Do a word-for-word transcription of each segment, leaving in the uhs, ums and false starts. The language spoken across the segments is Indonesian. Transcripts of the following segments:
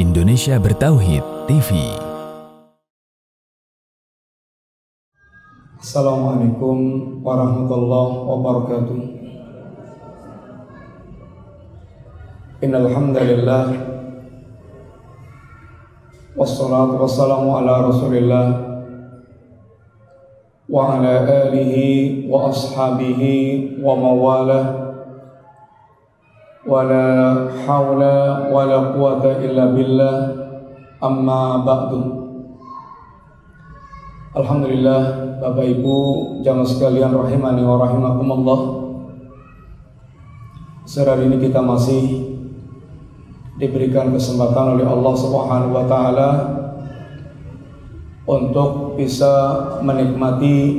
Indonesia Bertauhid T V. Assalamualaikum warahmatullahi wabarakatuh. Innal hamdalillah wassalatu wassalamu ala Rasulillah wa ala alihi wa ashabihi wa mawalah wa la hawla wa la quwata illa billah, amma ba'du. Alhamdulillah, Bapak Ibu jamaah sekalian rahimani wa rahimakumullah. Sehari ini kita masih diberikan kesempatan oleh Allah Subhanahu wa taala untuk bisa menikmati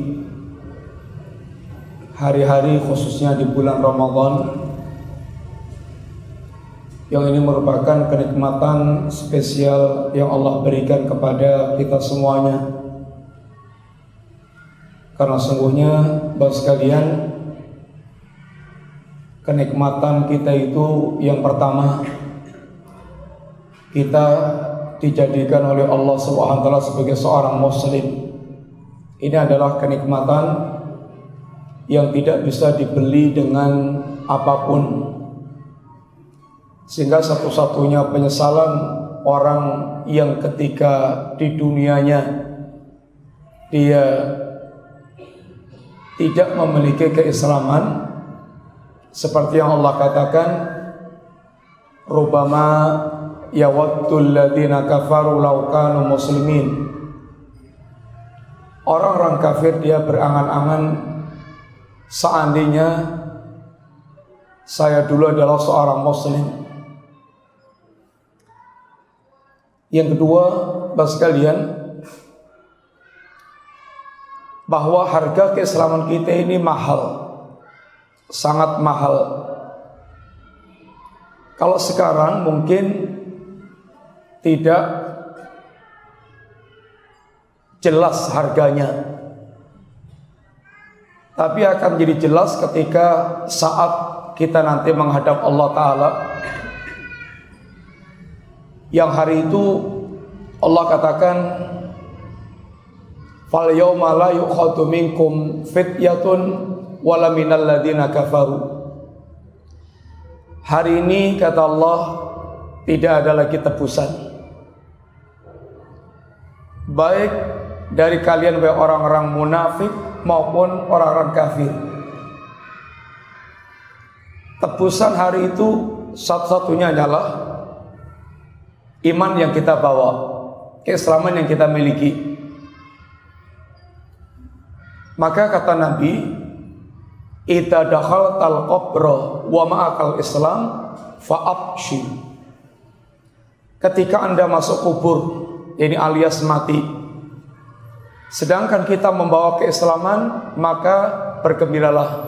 hari-hari khususnya di bulan Ramadan, yang ini merupakan kenikmatan spesial yang Allah berikan kepada kita semuanya. Karena sungguhnya Bapak sekalian, kenikmatan kita itu yang pertama, kita dijadikan oleh Allah Subhanahu wa taala sebagai seorang muslim. Ini adalah kenikmatan yang tidak bisa dibeli dengan apapun. Sehingga satu-satunya penyesalan orang yang ketika di dunianya dia tidak memiliki keislaman, seperti yang Allah katakan, rubama yawaddul ladzina kafaru law kanu muslimin. Orang-orang kafir dia berangan-angan, seandainya saya dulu adalah seorang muslim. Yang kedua, Bapak sekalian, bahwa harga keislaman kita ini mahal, sangat mahal. Kalau sekarang mungkin tidak jelas harganya, tapi akan jadi jelas ketika saat kita nanti menghadap Allah Ta'ala, yang hari itu Allah katakan, fal yawma la yukhadu minkum fityatun wala minal ladina kafaru. Hari ini kata Allah tidak ada lagi tebusan, baik dari kalian baik orang-orang munafik maupun orang-orang kafir. Tebusan hari itu satu-satunya adalah iman yang kita bawa, keislaman yang kita miliki. Maka kata Nabi, idza dakhaltal qabra wa ma'akal islam fa'abshi. Ketika Anda masuk kubur, ini alias mati, sedangkan kita membawa keislaman, maka bergembiralah.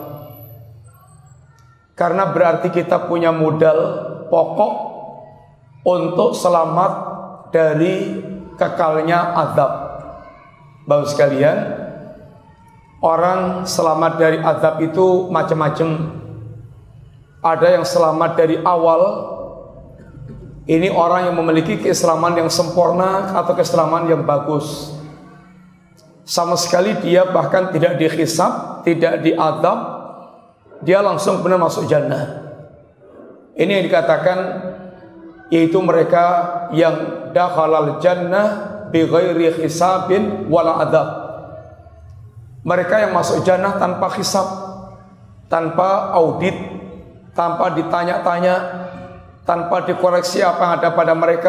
Karena berarti kita punya modal pokok untuk selamat dari kekalnya azab. Bapak sekalian, orang selamat dari azab itu macam-macam. Ada yang selamat dari awal, ini orang yang memiliki keislaman yang sempurna atau keislaman yang bagus. Sama sekali dia bahkan tidak dihisab, tidak diazab, dia langsung benar masuk jannah. Ini yang dikatakan, yaitu mereka yang dakhalal jannah bighairi hisabin wala adzab. Mereka yang masuk jannah tanpa hisab, tanpa audit, tanpa ditanya-tanya, tanpa dikoreksi apa yang ada pada mereka.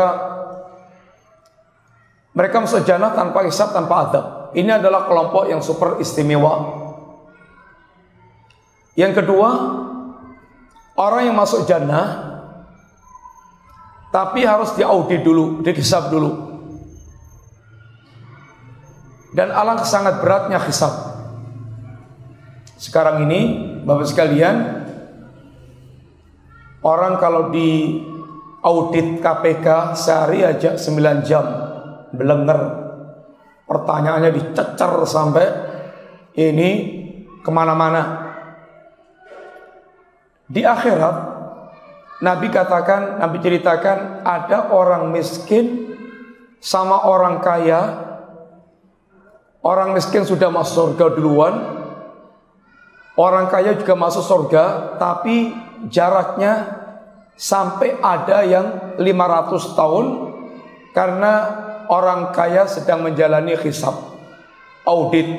Mereka masuk jannah tanpa hisab, tanpa adzab. Ini adalah kelompok yang super istimewa. Yang kedua, orang yang masuk jannah tapi harus diaudit dulu, dihisab dulu. Dan alangkah sangat beratnya hisab. Sekarang ini Bapak sekalian, orang kalau di audit K P K sehari aja sembilan jam, belenger, pertanyaannya dicecer sampai ini kemana-mana. Di akhirat Nabi katakan, Nabi ceritakan ada orang miskin sama orang kaya. Orang miskin sudah masuk surga duluan, orang kaya juga masuk surga, tapi jaraknya sampai ada yang lima ratus tahun karena orang kaya sedang menjalani hisab, audit.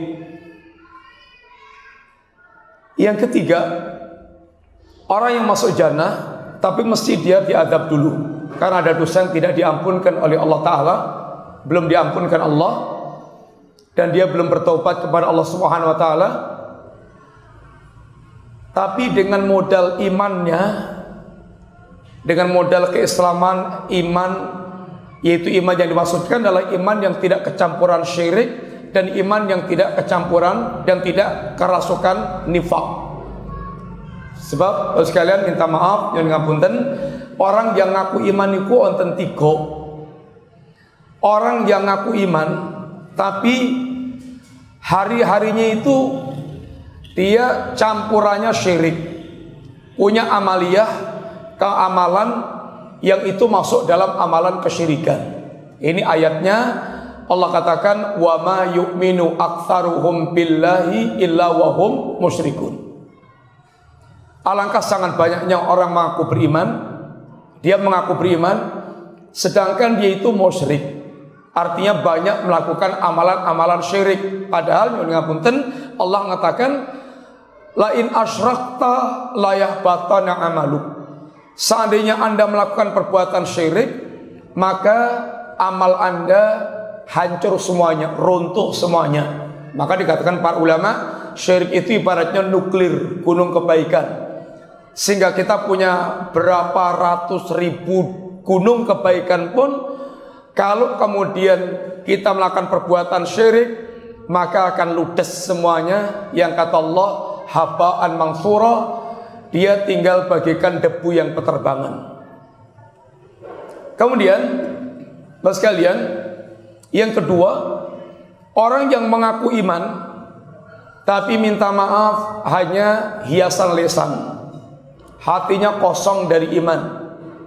Yang ketiga, orang yang masuk jannah tapi mesti dia diadab dulu karena ada dosa yang tidak diampunkan oleh Allah Ta'ala, belum diampunkan Allah, dan dia belum bertobat kepada Allah Subhanahu Wa Ta'ala. Tapi dengan modal imannya, dengan modal keislaman, iman, yaitu iman yang dimaksudkan adalah iman yang tidak kecampuran syirik dan iman yang tidak kecampuran dan tidak kerasukan nifak. Sebab sekalian minta maaf yang ngapunten, orang yang ngaku iman itu onten tiga. Orang yang ngaku iman tapi hari-harinya itu dia campurannya syirik, punya amaliyah keamalan yang itu masuk dalam amalan kesyirikan. Ini ayatnya Allah katakan wa ma yu'minu aktsaruhum billahi illa wa hum musyrikun. Alangkah sangat banyaknya orang mengaku beriman, dia mengaku beriman sedangkan dia itu musyrik. Artinya banyak melakukan amalan-amalan syirik. Padahal ngapunten Allah mengatakan la in asyrakta la yahbatana amaluk. Seandainya Anda melakukan perbuatan syirik, maka amal Anda hancur semuanya, runtuh semuanya. Maka dikatakan para ulama, syirik itu ibaratnya nuklir, gunung kebaikan. Sehingga kita punya berapa ratus ribu gunung kebaikan pun, kalau kemudian kita melakukan perbuatan syirik, maka akan ludes semuanya. Yang kata Allah, haba'an mansura, dia tinggal bagaikan debu yang berterbangan. Kemudian, Bapak sekalian, yang kedua, orang yang mengaku iman tapi minta maaf hanya hiasan lisan, hatinya kosong dari iman.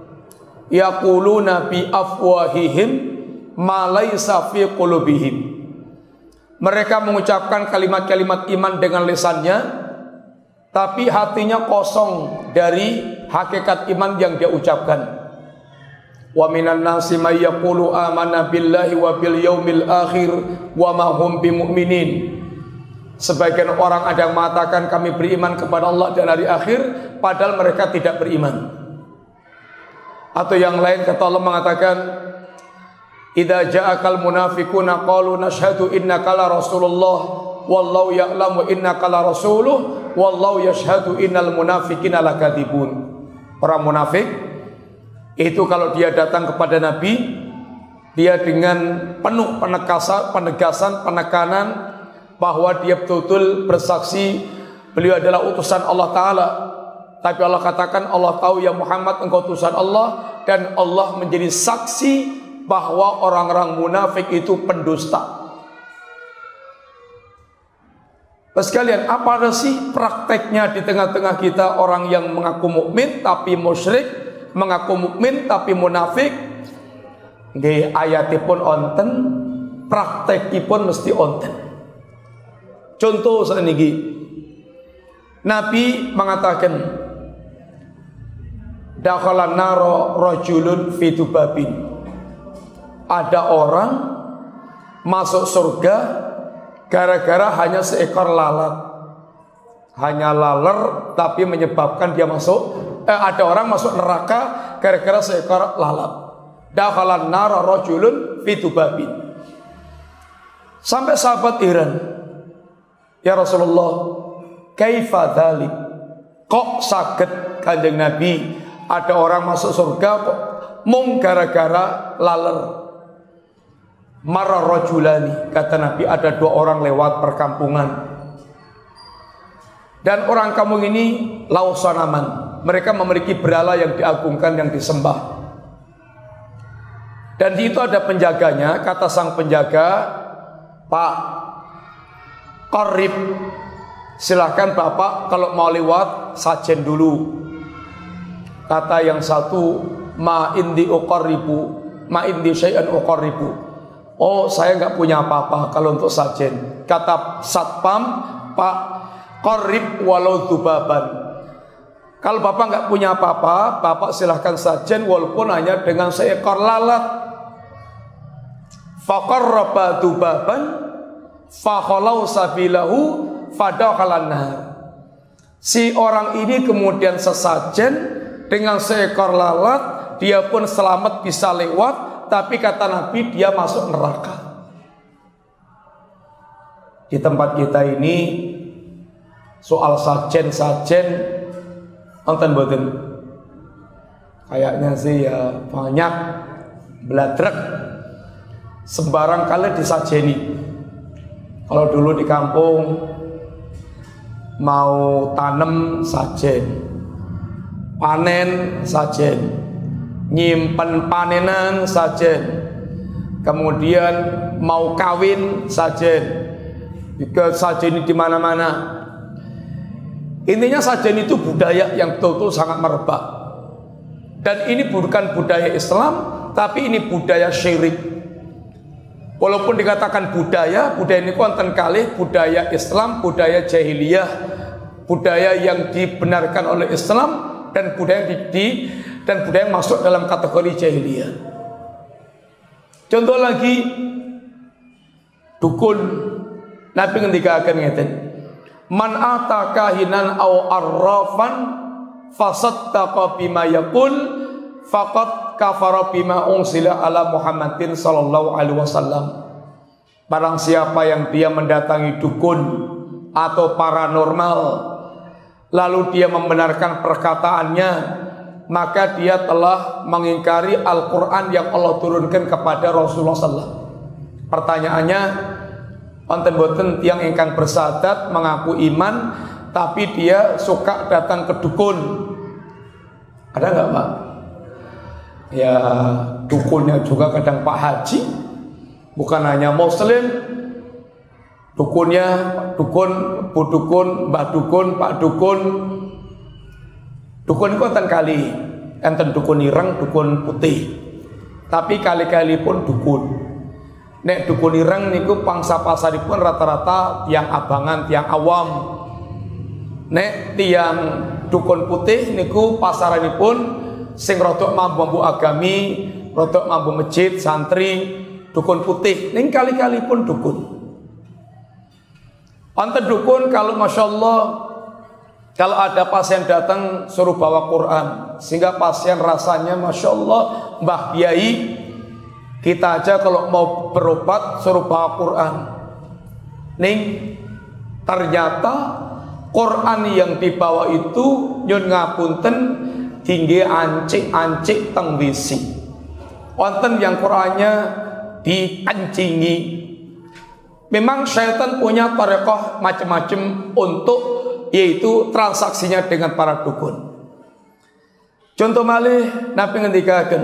Yaquluna bi afwahihim ma laysa fi qulubihim. Mereka mengucapkan kalimat-kalimat iman dengan lisannya, tapi hatinya kosong dari hakikat iman yang dia ucapkan. Wa minan nasi may yaqulu amanna billahi wa bil yaumil akhir wa ma hum bimumin. Sebagian orang ada yang mengatakan kami beriman kepada Allah dan hari akhir, padahal mereka tidak beriman. Atau yang lain kata Allah mengatakan, idza ja'akal munafiquna qalu nashhadu innaka la rasulullah wallahu ya'lamu innaka la rasuluh wallahu yashhadu innal munafiqina lakadzibun. Orang munafik itu kalau dia datang kepada Nabi, dia dengan penuh penegasan, penegasan, penekanan bahwa dia betul-betul bersaksi beliau adalah utusan Allah Ta'ala. Tapi Allah katakan, Allah tahu ya Muhammad engkau utusan Allah, dan Allah menjadi saksi bahwa orang-orang munafik itu pendusta. Sekalian, apa sih prakteknya di tengah-tengah kita orang yang mengaku mukmin tapi musyrik, mengaku mukmin tapi munafik? Nggih, ayatipun onten, praktekipun mesti onten. Contoh saniki, Nabi mengatakan, dakhalan naro rajulun fi dubabin. Ada orang masuk surga gara-gara hanya seekor lalat. Hanya laler tapi menyebabkan dia masuk eh, ada orang masuk neraka gara-gara seekor lalat. Dakhalan naro rajulun fi dubabin. Sampai sahabat heran, ya Rasulullah, kaifa dzalik? Kok saged Kanjeng Nabi ada orang masuk surga kok mung gara-gara laler? Marra rajulani, kata Nabi, ada dua orang lewat perkampungan, dan orang kampung ini lausanaman, mereka memiliki berhala yang diagungkan, yang disembah. Dan di itu ada penjaganya. Kata sang penjaga, Pak Qarib, silahkan Bapak kalau mau lewat sajen dulu. Kata yang satu, ma indi uqarribu, ma indi syai'an uqarribu. Oh, saya nggak punya apa-apa kalau untuk sajen. Kata satpam, Pak, qarrib walau dubaban. Kalau Bapak nggak punya apa-apa, Bapak silahkan sajen walaupun hanya dengan seekor lalat. Faqarraba dubaban fakhalau sabilahu fadakhalan nar. Si orang ini kemudian sesajen dengan seekor lalat, dia pun selamat bisa lewat, tapi kata Nabi dia masuk neraka. Di tempat kita ini soal sajen-sajen nonton boten, kayaknya sih ya banyak bladrek, sembarang kali disajeni. Kalau dulu di kampung mau tanam sajen, panen sajen, nyimpen panenan sajen, kemudian mau kawin sajen, juga sajen di mana-mana. Intinya sajen itu budaya yang betul-betul sangat merebak. Dan ini bukan budaya Islam, tapi ini budaya syirik. Walaupun dikatakan budaya, budaya ini konten kali budaya Islam, budaya jahiliyah, budaya yang dibenarkan oleh Islam, dan budaya yang di, dan budaya yang masuk dalam kategori jahiliyah. Contoh lagi, dukun. Nabi ngendika akan ngeten, man ata kahinan au arrafan fasaddaqa bima yaqul faqad kafara bima unsila ala Muhammadin sallallahu alaihi wasallam. Barang siapa yang dia mendatangi dukun atau paranormal lalu dia membenarkan perkataannya, maka dia telah mengingkari Al-Qur'an yang Allah turunkan kepada Rasulullah sallallahu alaihi wasallam. Pertanyaannya, wonten boten tiyang ingkang bersahadat mengaku iman tapi dia suka datang ke dukun? Ada enggak, Pak? Ya, dukunnya juga kadang Pak Haji, bukan hanya muslim. Dukunnya dukun, Bu dukun, Mbah dukun, Pak dukun. Dukun itu enten kali, enten dukun ireng, dukun putih. Tapi kali-kali pun dukun. Nek dukun ireng niku pangsa pasaripun rata-rata tiang abangan, tiang awam. Nek tiang dukun putih niku pasaranipun sing rodok mambu-mambu agami, rodok mambu masjid, santri, dukun putih. Ning kali-kali pun dukun. Antar dukun kalau masya Allah, kalau ada pasien datang suruh bawa Quran, sehingga pasien rasanya masya Allah, Mbah Kiai, kita aja kalau mau berobat suruh bawa Quran. Ning ternyata Quran yang dibawa itu nyun ngapunten tinggi ancik-ancik teng wisi. Wonten yang Qurannya dikencingi. Memang syaitan punya tarekoh macam-macam untuk yaitu transaksinya dengan para dukun. Contoh malih Nabi ngendikaken,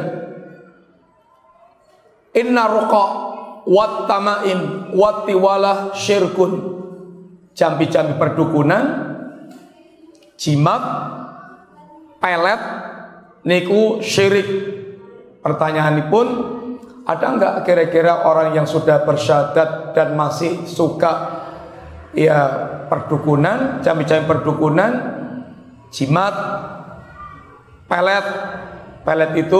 inna ruqa wat tamaim wat tiwalah syirkun. Jambi-jambi perdukunan, jimat, pelet niku syirik. Pertanyaanipun, ada enggak kira-kira orang yang sudah bersyahadat dan masih suka ya perdukunan, jambi-jambi perdukunan, jimat, pelet. Pelet itu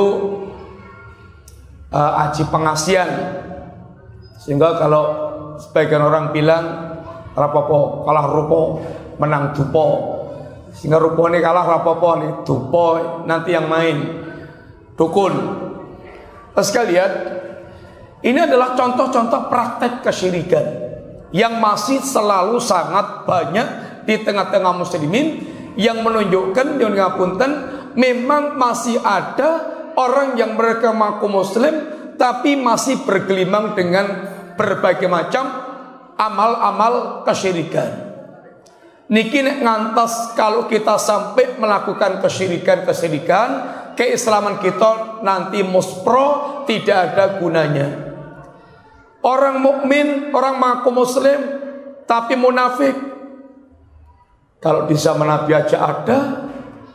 uh, aji pengasian. Sehingga kalau sebagian orang bilang rapopo kalah rupo menang dupo, sehingga rupo ini kalah rapopo nih dupo nanti yang main dukun. Terus kalian, ini adalah contoh-contoh praktek kesyirikan yang masih selalu sangat banyak di tengah-tengah muslimin, yang menunjukkan yang ngapunten memang masih ada orang yang mereka mengaku muslim tapi masih bergelimang dengan berbagai macam amal-amal kesyirikan. Niki nek ngantos kalau kita sampai melakukan kesyirikan-kesyirikan, keislaman kita nanti muspro, tidak ada gunanya. Orang mukmin, orang mengaku muslim tapi munafik. Kalau di zaman Nabi aja ada,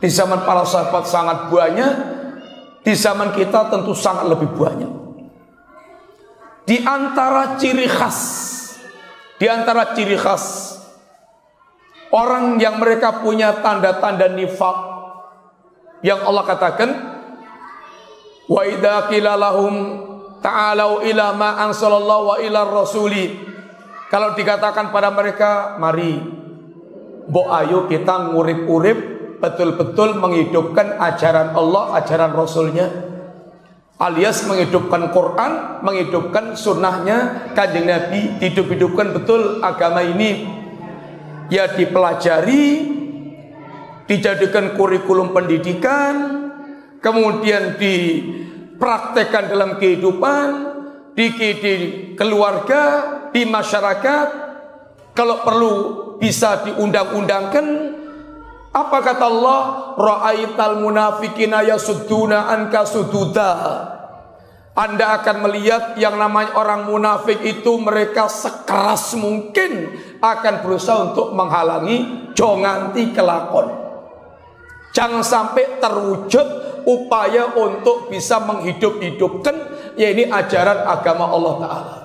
Di zaman para sahabat sangat banyak, di zaman kita tentu sangat lebih banyak. Di antara ciri khas, di antara ciri khas orang yang mereka punya tanda-tanda nifaq yang Allah katakan, wa idza qila lahum ta'alau ila ma anzalallahu wa ila rasuli. Kalau dikatakan pada mereka, mari mbok ayo kita ngurip-urip betul-betul menghidupkan ajaran Allah, ajaran Rasulnya, alias menghidupkan Quran, menghidupkan sunnahnya Kanjeng Nabi, hidup-hidupkan betul agama ini. Ya dipelajari, dijadikan kurikulum pendidikan, kemudian dipraktekkan dalam kehidupan, di, di keluarga, di masyarakat, kalau perlu bisa diundang-undangkan. Apa kata Allah? Ra'aital munafiqina yasudduna anka sududa. Anda akan melihat yang namanya orang munafik itu mereka sekeras mungkin akan berusaha untuk menghalangi jonganti kelakon. Jangan sampai terwujud upaya untuk bisa menghidup-hidupkan yaitu ajaran agama Allah Ta'ala.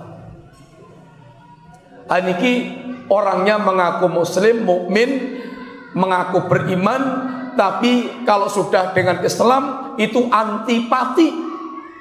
Aniki orangnya mengaku muslim, mukmin, mengaku beriman, tapi kalau sudah dengan Islam itu antipati.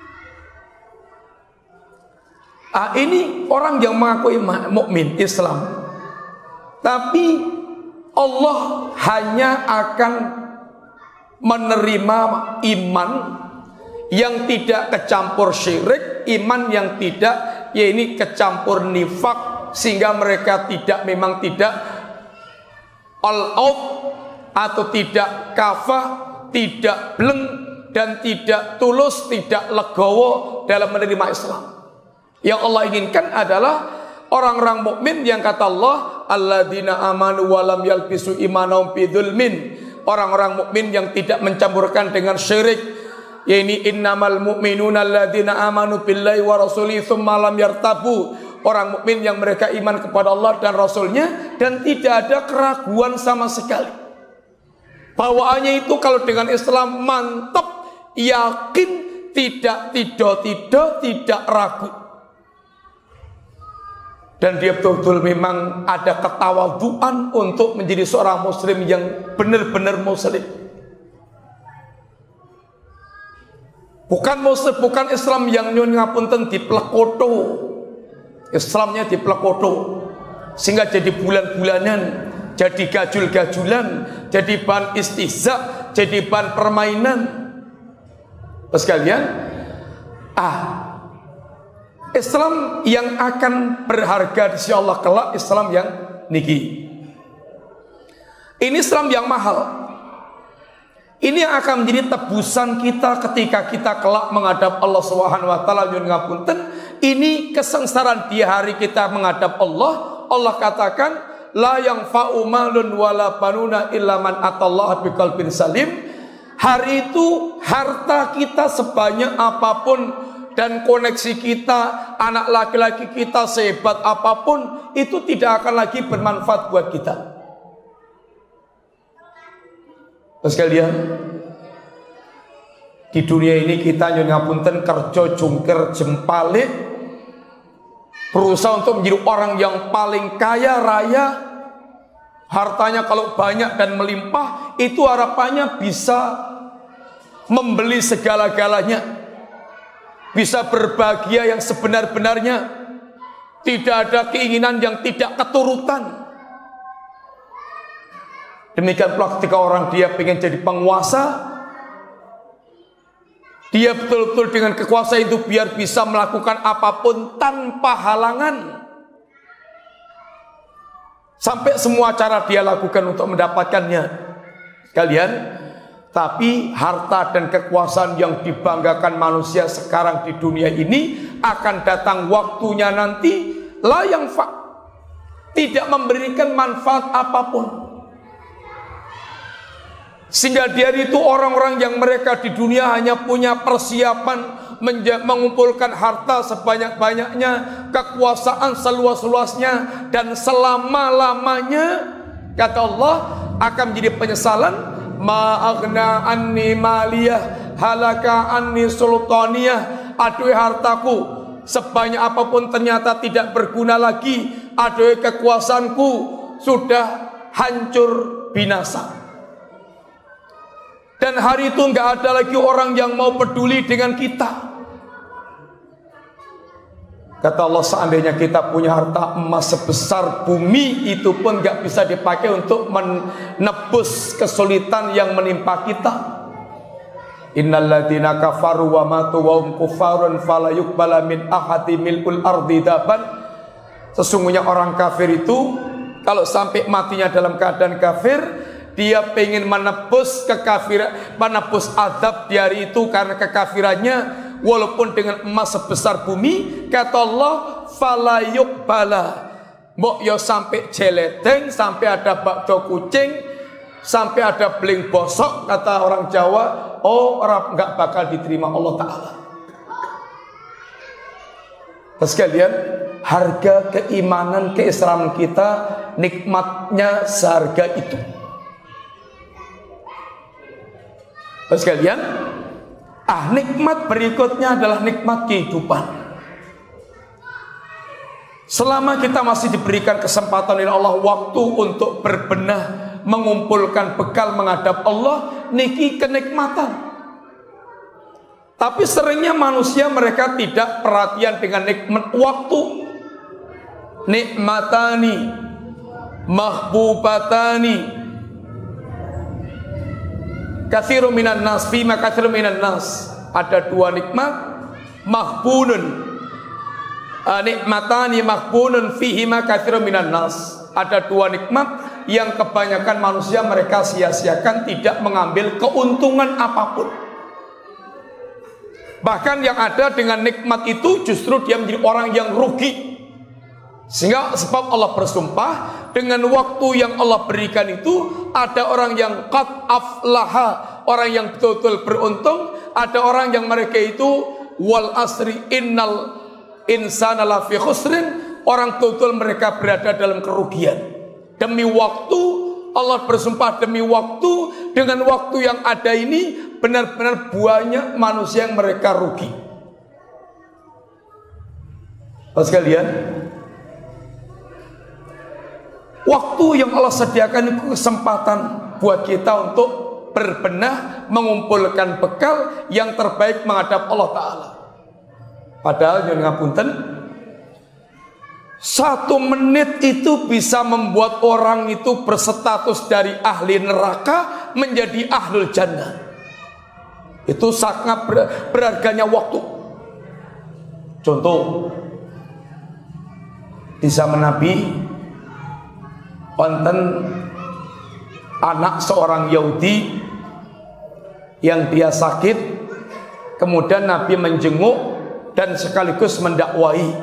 Ah, ini orang yang mengaku iman, mukmin, Islam, tapi Allah hanya akan menerima iman yang tidak kecampur syirik, iman yang tidak, ya ini kecampur nifak, sehingga mereka tidak memang tidak all out atau tidak kafah, tidak bleng dan tidak tulus, tidak legowo dalam menerima Islam. Yang Allah inginkan adalah orang-orang mukmin yang kata Allah, alladzina amanu wa lam yalbisu imanahum bidzulmin. Orang-orang mukmin yang tidak mencampurkan dengan syirik. Yaitu innamal mu'minuna alladzina amanu billahi wa rasulihi tsumma lam yartabu. Orang mukmin yang mereka iman kepada Allah dan Rasulnya dan tidak ada keraguan sama sekali. Bawaannya itu kalau dengan Islam mantap, yakin, tidak tidak-tidak, tidak ragu. Dan dia betul-betul memang ada ketawaduan untuk menjadi seorang muslim yang benar-benar muslim. Bukan muslim, bukan Islam yang nyun ngapunten diplekoto. Islamnya diplekoto sehingga jadi bulan-bulanan, jadi gajul-gajulan, jadi bahan istihza, jadi bahan permainan. Terus kalian, ah, Islam yang akan berharga di sisi Allah kelak, Islam yang niki. Ini Islam yang mahal. Ini yang akan menjadi tebusan kita ketika kita kelak menghadap Allah Subhanahu wa taala. Nyun ngapunten, ini kesengsaraan di hari kita menghadap Allah. Allah katakan, la yanfa'u malun wala banuna illa man atallaha biqalbin salim. Hari itu harta kita sebanyak apapun dan koneksi kita, anak laki-laki kita sehebat apapun, itu tidak akan lagi bermanfaat buat kita. Terus kalian, di dunia ini kita nyun ngapunten kerja jungkir jempalik, berusaha untuk menjadi orang yang paling kaya raya. Hartanya kalau banyak dan melimpah, itu harapannya bisa membeli segala-galanya, bisa berbahagia yang sebenar-benarnya, tidak ada keinginan yang tidak keturutan. Demikian pula ketika orang dia ingin jadi penguasa, dia betul-betul dengan kekuasaan itu biar bisa melakukan apapun tanpa halangan, sampai semua cara dia lakukan untuk mendapatkannya. Kalian, tapi harta dan kekuasaan yang dibanggakan manusia sekarang di dunia ini akan datang waktunya nanti la yanfa, tidak memberikan manfaat apapun. Sehingga dari itu orang-orang yang mereka di dunia hanya punya persiapan mengumpulkan harta sebanyak-banyaknya, kekuasaan seluas-luasnya, dan selama-lamanya, kata Allah, akan menjadi penyesalan ma aghna anni maliyah halaka anni sultaniyah. Aduh hartaku sebanyak apapun ternyata tidak berguna lagi. Aduh kekuasaanku sudah hancur binasa. Dan hari itu nggak ada lagi orang yang mau peduli dengan kita. Kata Allah, seandainya kita punya harta emas sebesar bumi, itu pun nggak bisa dipakai untuk menebus kesulitan yang menimpa kita. Innalladzina kafaru wa matu wa hum kuffarun fala yuqbala min ahadi mil'ul ardi daban. Sesungguhnya orang kafir itu kalau sampai matinya dalam keadaan kafir, dia pengen menebus kekafiran, menebus azab di hari itu karena kekafirannya, walaupun dengan emas sebesar bumi. Kata Allah, fala yuqbala, mbok yo sampai jeleteng, sampai ada bakdo kucing, sampai ada beling bosok, kata orang Jawa, oh orang nggak bakal diterima Allah Ta'ala. Terus kalian, harga keimanan, keislaman kita, nikmatnya seharga itu. Terus kalian, ah nikmat berikutnya adalah nikmat kehidupan. Selama kita masih diberikan kesempatan oleh Allah waktu untuk berbenah, mengumpulkan bekal menghadap Allah, niki kenikmatan. Tapi seringnya manusia mereka tidak perhatian dengan nikmat waktu. Nikmatani mahbubatani katsirun minan nas, fima katsirun minan nas. Ada dua nikmat, mahbunun, uh, nikmatani mahbunun fihima katsirun minan nas. Ada dua nikmat yang kebanyakan manusia mereka sia-siakan, tidak mengambil keuntungan apapun. Bahkan yang ada dengan nikmat itu justru dia menjadi orang yang rugi. Sehingga sebab Allah bersumpah, dengan waktu yang Allah berikan itu ada orang yang qad aflaha, orang yang betul-betul beruntung. Ada orang yang mereka itu wal asri innal insana lafi khusrin, orang betul-betul mereka berada dalam kerugian. Demi waktu Allah bersumpah, demi waktu, dengan waktu yang ada ini benar-benar banyak manusia yang mereka rugi. Pas kalian, waktu yang Allah sediakan itu kesempatan buat kita untuk berbenah, mengumpulkan bekal yang terbaik menghadap Allah Ta'ala. Padahal yang ngapunten, satu menit itu bisa membuat orang itu berstatus dari ahli neraka menjadi ahlul jannah. Itu sangat ber berharganya waktu. Contoh, di zaman Nabi, wonten anak seorang Yahudi yang dia sakit, kemudian Nabi menjenguk dan sekaligus mendakwai.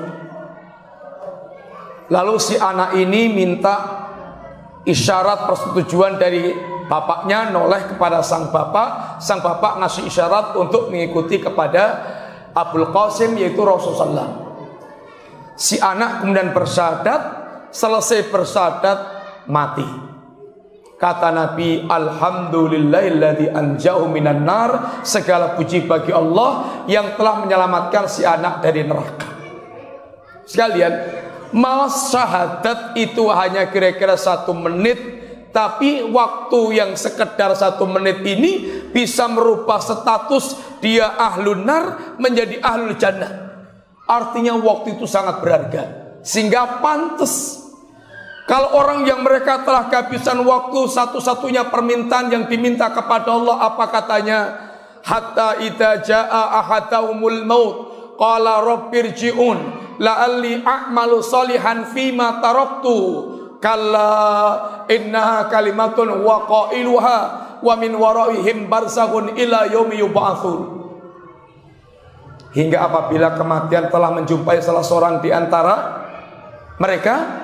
Lalu si anak ini minta isyarat persetujuan dari bapaknya, noleh kepada sang bapak. Sang bapak ngasih isyarat untuk mengikuti kepada Abul Qasim, yaitu Rasulullah. Si anak kemudian bersyahadat, selesai bersyahadat mati. Kata Nabi, alhamdulillahilladzi anjahu minan nar, segala puji bagi Allah yang telah menyelamatkan si anak dari neraka. Sekalian, mas syahadat itu hanya kira-kira satu menit, tapi waktu yang sekedar satu menit ini bisa merubah status dia ahlun nar menjadi ahlul jannah. Artinya waktu itu sangat berharga, sehingga pantas kalau orang yang mereka telah kehabisan waktu, satu-satunya permintaan yang diminta kepada Allah apa katanya? Hatta idza jaa ahadaumul maut qala rabbirji'un la'alli a'malu sholihan fima taraktu kalla innaha kalimatun wa qailuha wa min waraihim barzakhun ila yaumi yub'atsun. Hingga apabila kematian telah menjumpai salah seorang di antara mereka,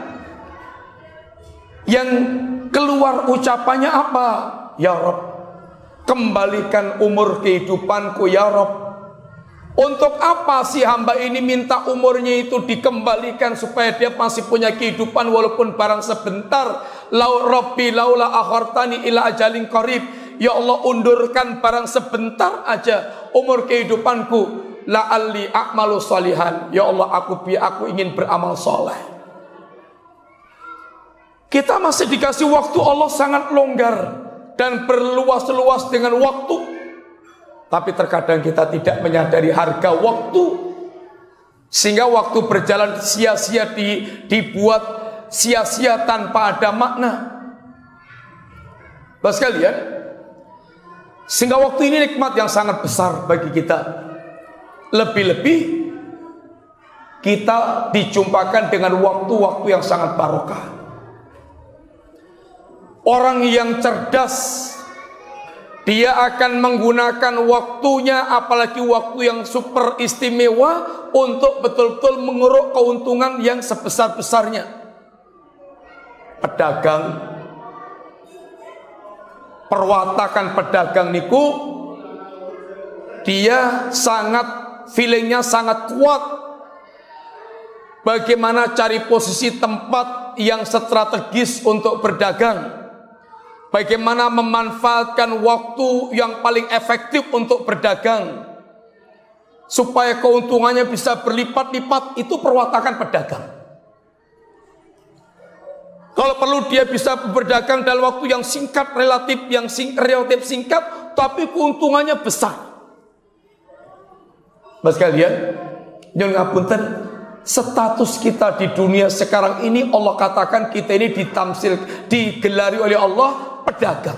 yang keluar ucapannya apa? Ya Rabb, kembalikan umur kehidupanku ya Rabb. Untuk apa si hamba ini minta umurnya itu dikembalikan supaya dia masih punya kehidupan walaupun barang sebentar? Lau Rabbi laula akhartani ila ajalin qarib. ya Allah undurkan barang sebentar aja umur kehidupanku, la'alli a'malu sholihan, ya Allah aku aku ingin beramal soleh. Kita masih dikasih waktu, Allah sangat longgar dan berluas-luas dengan waktu, tapi terkadang kita tidak menyadari harga waktu, sehingga waktu berjalan sia-sia di, dibuat sia-sia tanpa ada makna. Bapak sekalian, sehingga waktu ini nikmat yang sangat besar bagi kita. Lebih-lebih kita dijumpakan dengan waktu-waktu yang sangat barokah. Orang yang cerdas, dia akan menggunakan waktunya, apalagi waktu yang super istimewa, untuk betul-betul mengeruk keuntungan yang sebesar-besarnya. Pedagang, perwatakan pedagang niku, dia sangat feelingnya sangat kuat bagaimana cari posisi tempat yang strategis untuk berdagang, bagaimana memanfaatkan waktu yang paling efektif untuk berdagang supaya keuntungannya bisa berlipat-lipat. Itu perwatakan pedagang. Kalau perlu dia bisa berdagang dalam waktu yang singkat, relatif yang sing, relatif singkat, tapi keuntungannya besar. Mas kalian, nyun ngapunten, status kita di dunia sekarang ini Allah katakan kita ini ditamsil, digelari oleh Allah pedagang.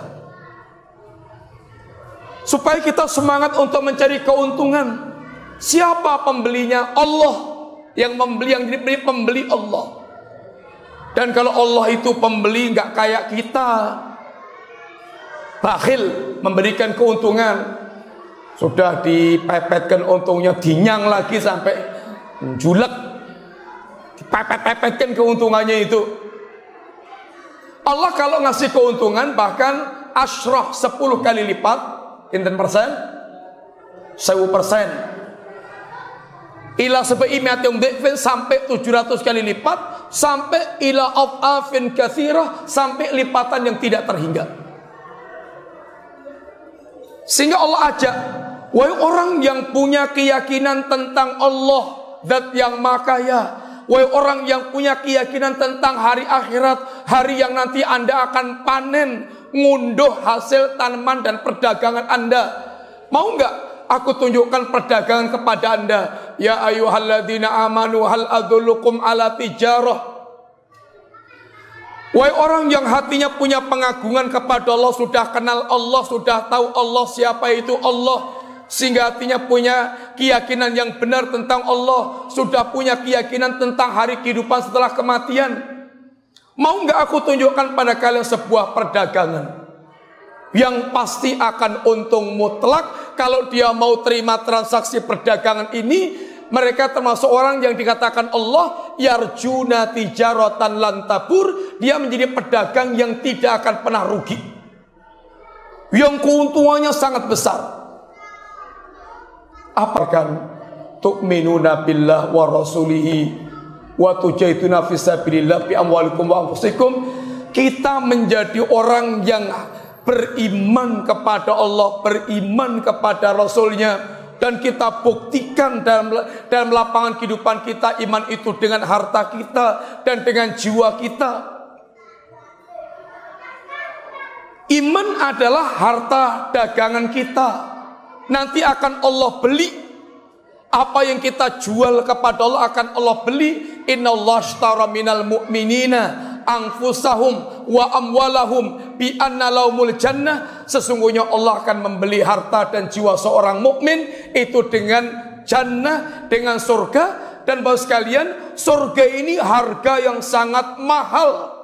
Supaya kita semangat untuk mencari keuntungan. Siapa pembelinya? Allah. Yang membeli, yang dibeli pembeli Allah. Dan kalau Allah itu pembeli, nggak kayak kita bakhil memberikan keuntungan. Sudah dipepetkan untungnya, dinyang lagi sampai julek, dipepet-pepetkan keuntungannya itu. Allah kalau ngasih keuntungan bahkan asyrah sepuluh kali lipat, inten persen, sewu persen, ila sebai miatung dekfin sampai tujuh ratus kali lipat, sampai ila af'afin katsirah, sampai lipatan yang tidak terhingga. Sehingga Allah ajak, wahai orang yang punya keyakinan tentang Allah, zat yang maha kaya, wahai orang yang punya keyakinan tentang hari akhirat, hari yang nanti Anda akan panen, ngunduh hasil tanaman dan perdagangan Anda. Mau enggak aku tunjukkan perdagangan kepada Anda? Ya ayyuhalladzina amanu hal adullukum ala tijarah. Wahai orang yang hatinya punya pengagungan kepada Allah, sudah kenal Allah, sudah tahu Allah siapa itu Allah, sehingga hatinya punya keyakinan yang benar tentang Allah, sudah punya keyakinan tentang hari kehidupan setelah kematian. Mau nggak aku tunjukkan pada kalian sebuah perdagangan yang pasti akan untung mutlak? Kalau dia mau terima transaksi perdagangan ini, mereka termasuk orang yang dikatakan Allah yarjuna tijaratan lan tabur, dia menjadi pedagang yang tidak akan pernah rugi, yang keuntungannya sangat besar. Apakan tu'minuna billah wa rasulihi wa tujahiduna fisabilillah bi amwalikum wa anfusikum. Kita menjadi orang yang beriman kepada Allah, beriman kepada Rasulnya, dan kita buktikan dalam dalam lapangan kehidupan kita iman itu dengan harta kita dan dengan jiwa kita. Iman adalah harta dagangan kita. Nanti akan Allah beli. Apa yang kita jual kepada Allah akan Allah beli. Innallaha ashtara minal mu'minina anfusahum wa amwalahum bi anna lahumul jannah. Sesungguhnya Allah akan membeli harta dan jiwa seorang mukmin itu dengan jannah, dengan surga. Dan bapak sekalian, surga ini harga yang sangat mahal.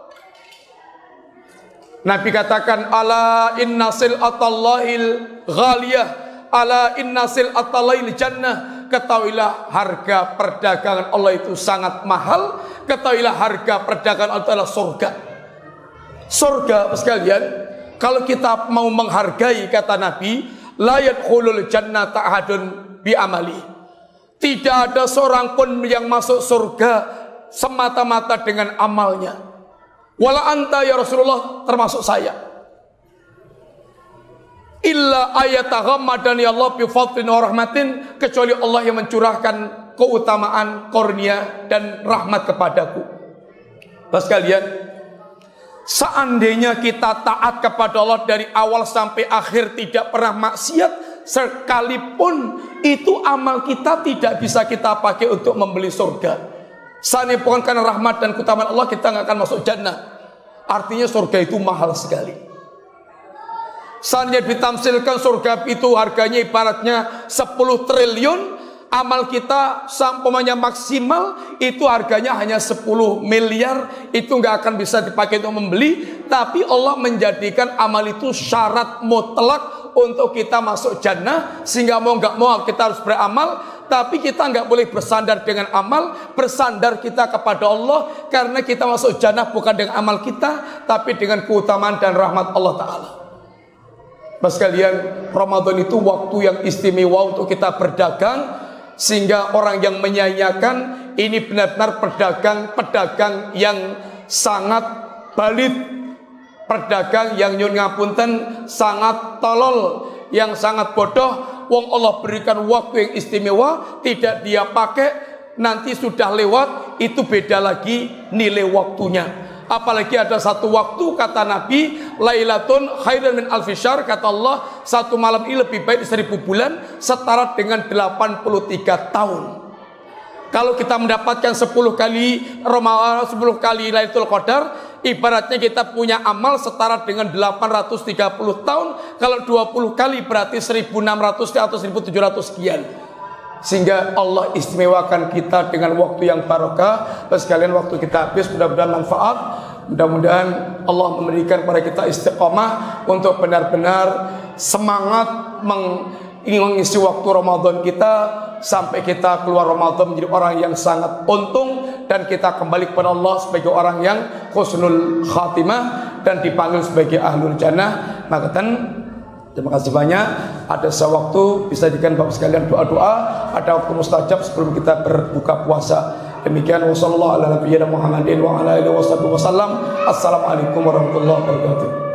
Nabi katakan, ala inna sil'atallahil ghaliyah, ala inna sil'atallahil jannah. Ketahuilah harga perdagangan Allah itu sangat mahal. Ketahuilah harga perdagangan Allah adalah surga. Surga sekalian, kalau kita mau menghargai, kata Nabi, la yadkhulul jannata ahadun bi amali. Tidak ada seorang pun yang masuk surga semata-mata dengan amalnya. Wala anta ya Rasulullah, termasuk saya. illa ayataghammadani Allah bi fadlin wa rahmatin, kecuali Allah yang mencurahkan keutamaan, kurnia dan rahmat kepadaku. Bapak sekalian, seandainya kita taat kepada Allah dari awal sampai akhir, tidak pernah maksiat sekalipun, itu amal kita tidak bisa kita pakai untuk membeli surga. Seandainya bukan karena rahmat dan keutamaan Allah, kita nggak akan masuk jannah. Artinya surga itu mahal sekali. Seandainya ditamsilkan surga itu harganya ibaratnya sepuluh triliun, amal kita sampainya maksimal itu harganya hanya sepuluh miliar, itu nggak akan bisa dipakai untuk membeli. Tapi Allah menjadikan amal itu syarat mutlak untuk kita masuk jannah, sehingga mau nggak mau kita harus beramal. Tapi kita nggak boleh bersandar dengan amal, bersandar kita kepada Allah, karena kita masuk jannah bukan dengan amal kita, tapi dengan keutamaan dan rahmat Allah Ta'ala. Mas sekalian, Ramadan itu waktu yang istimewa untuk kita berdagang, sehingga orang yang menyanyiakan ini benar-benar pedagang-pedagang yang sangat balit, pedagang yang nyun ngapunten sangat tolol, yang sangat bodoh. Wong Allah berikan waktu yang istimewa, tidak dia pakai, nanti sudah lewat, itu beda lagi nilai waktunya. Apalagi ada satu waktu, kata Nabi, Lailatun khairan min alfi syahr, kata Allah, satu malam ini lebih baik seribu bulan, setara dengan delapan puluh tiga tahun. Kalau kita mendapatkan sepuluh kali Ramadan, sepuluh kali Lailatul Qadar, ibaratnya kita punya amal setara dengan delapan ratus tiga puluh tahun. Kalau dua puluh kali berarti seribu enam ratus atau seribu tujuh ratus sekian. Sehingga Allah istimewakan kita dengan waktu yang barokah. Sekalian waktu kita habis, mudah-mudahan manfaat. Mudah-mudahan Allah memberikan kepada kita istiqomah untuk benar-benar semangat meng mengisi waktu Ramadan kita, sampai kita keluar Ramadan menjadi orang yang sangat untung, dan kita kembali kepada Allah sebagai orang yang husnul khatimah dan dipanggil sebagai ahlul jannah. Maka terima kasih banyak. Ada sewaktu bisa jadikan Bapak sekalian doa-doa, ada waktu mustajab sebelum kita berbuka puasa. Demikian, wasallallahu ala nabiyyina Muhammadin wa ala alihi wasallam. Assalamualaikum warahmatullahi wabarakatuh.